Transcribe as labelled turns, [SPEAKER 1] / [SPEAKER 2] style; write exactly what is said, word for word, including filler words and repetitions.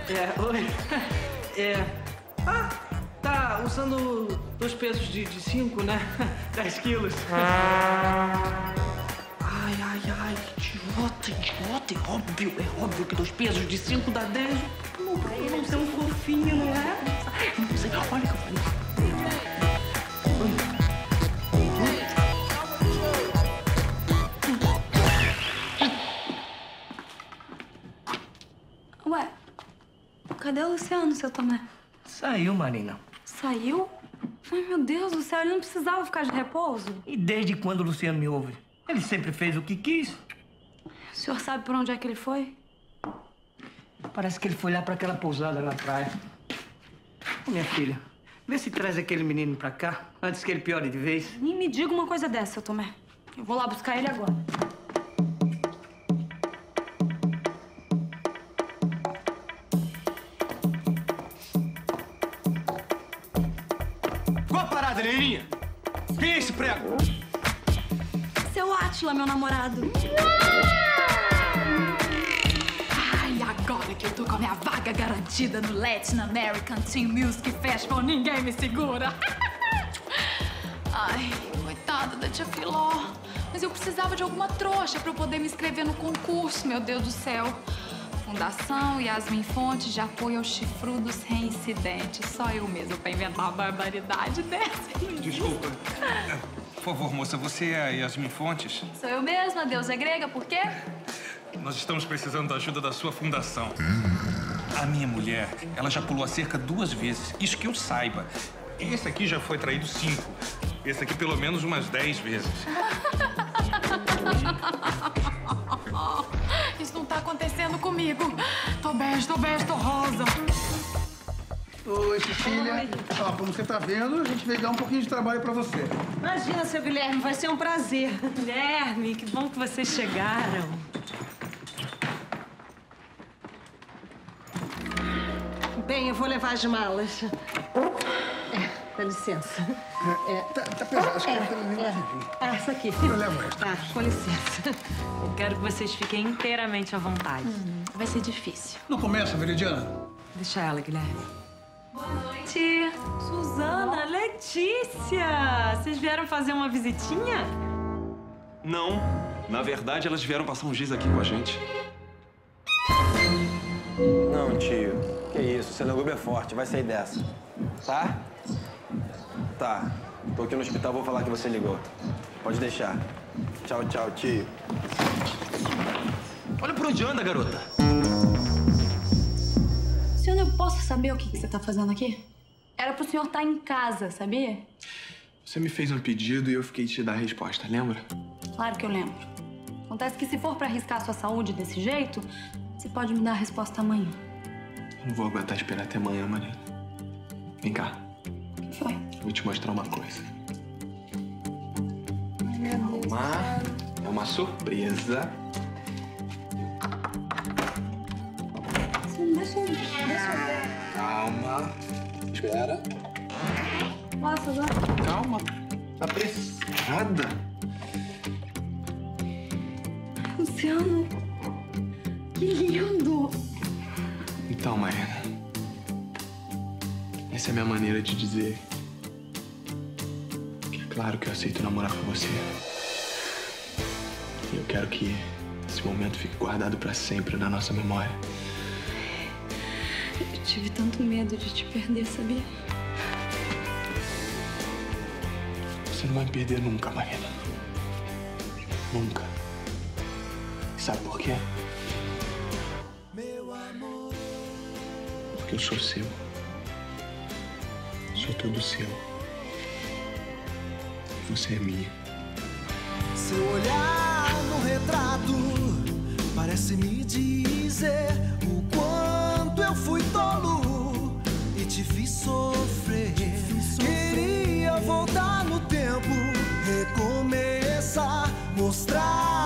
[SPEAKER 1] É, oi. É. Ah, tá usando dois pesos de, de cinco, né? dez quilos. Ai, ai, ai, idiota, idiota. É óbvio, é óbvio que dois pesos de cinco dá dez. Não, pra ele não ser um fofinho, não é? Não sei, olha o que eu falei.
[SPEAKER 2] Ué, cadê o Luciano, seu Tomé?
[SPEAKER 1] Saiu, Marina.
[SPEAKER 2] Saiu? Ai, meu Deus do céu, ele não precisava ficar de repouso.
[SPEAKER 1] E desde quando o Luciano me ouve? Ele sempre fez o que quis.
[SPEAKER 2] O senhor sabe por onde é que ele foi?
[SPEAKER 1] Parece que ele foi lá pra aquela pousada na praia. Ô, minha filha, vê se traz aquele menino pra cá, antes que ele piore de vez.
[SPEAKER 2] Nem me diga uma coisa dessa, seu Tomé. Eu vou lá buscar ele agora.
[SPEAKER 3] Qual a parada, Leirinha? Quem é esse prego?
[SPEAKER 2] Seu Átila, meu namorado.
[SPEAKER 4] Ai, agora que eu tô com a minha vaga garantida no Latin American Teen Music Festival, ninguém me segura. Ai, coitada da tia Filó. Mas eu precisava de alguma trouxa pra eu poder me inscrever no concurso, meu Deus do céu. Fundação Yasmin Fontes de apoio aos chifrudos reincidentes. Só eu mesmo pra inventar uma barbaridade dessa.
[SPEAKER 3] Desculpa. Por favor, moça, você é a Yasmin Fontes?
[SPEAKER 4] Sou eu mesma, deusa grega, por quê?
[SPEAKER 3] Nós estamos precisando da ajuda da sua fundação. A minha mulher, ela já pulou a cerca duas vezes. Isso que eu saiba. Esse aqui já foi traído cinco. Esse aqui pelo menos umas dez vezes.
[SPEAKER 4] Isso não tá acontecendo comigo. Tô beijo, tô beijo, tô rosa.
[SPEAKER 5] Oi, Cecília. Ó, como você tá vendo, a gente veio dar um pouquinho de trabalho pra você.
[SPEAKER 6] Imagina, seu Guilherme, vai ser um prazer.
[SPEAKER 7] Guilherme, que bom que vocês chegaram.
[SPEAKER 6] Bem, eu vou levar as malas. É, dá licença.
[SPEAKER 5] É, tá, tá pesado, acho que
[SPEAKER 6] É,
[SPEAKER 5] eu pelo menos
[SPEAKER 6] é.
[SPEAKER 5] vi.
[SPEAKER 6] Ah, essa aqui.
[SPEAKER 5] Eu levo esta.
[SPEAKER 6] Ah, com licença.
[SPEAKER 7] Eu quero que vocês fiquem inteiramente à vontade.
[SPEAKER 4] Hum, vai ser difícil.
[SPEAKER 5] Não começa, Veridiana?
[SPEAKER 7] Deixa ela, Guilherme. Boa noite. Suzana, Letícia. Vocês vieram fazer uma visitinha?
[SPEAKER 8] Não. Na verdade, elas vieram passar uns dias aqui com a gente.
[SPEAKER 9] Não, tio. Que isso, o Senegub é forte, vai sair dessa. Tá? Tá. Tô aqui no hospital, vou falar que você ligou. Pode deixar. Tchau, tchau, tio.
[SPEAKER 8] Olha por onde anda, garota.
[SPEAKER 2] Senhor, eu posso saber o que que você tá fazendo aqui? Era pro senhor estar em casa, sabia?
[SPEAKER 10] Você me fez um pedido e eu fiquei de te dar a resposta, lembra?
[SPEAKER 2] Claro que eu lembro. Acontece que se for pra arriscar a sua saúde desse jeito, você pode me dar a resposta amanhã.
[SPEAKER 10] Eu não vou aguentar esperar até amanhã, Marina. Vem cá.
[SPEAKER 2] O que foi?
[SPEAKER 10] Vou te mostrar uma coisa.
[SPEAKER 2] Meu Deus.
[SPEAKER 10] Calma. É uma surpresa.
[SPEAKER 2] Sim, deixa eu ver. Deixa eu ver.
[SPEAKER 10] Calma. Espera.
[SPEAKER 2] Nossa, agora.
[SPEAKER 10] Calma. Tá apressada.
[SPEAKER 2] Luciano. Que lindo.
[SPEAKER 10] Então, Marina. Essa é a minha maneira de dizer que é claro que eu aceito namorar com você. E eu quero que esse momento fique guardado pra sempre na nossa memória.
[SPEAKER 2] Eu tive tanto medo de te perder, sabia?
[SPEAKER 10] Você não vai me perder nunca, Marina. Nunca. E sabe por quê? Porque eu sou seu. Sou todo seu. E você é minha.
[SPEAKER 11] Seu olhar no retrato parece me dizer o quanto eu fui tolo e te fiz sofrer. Queria voltar no tempo, recomeçar, mostrar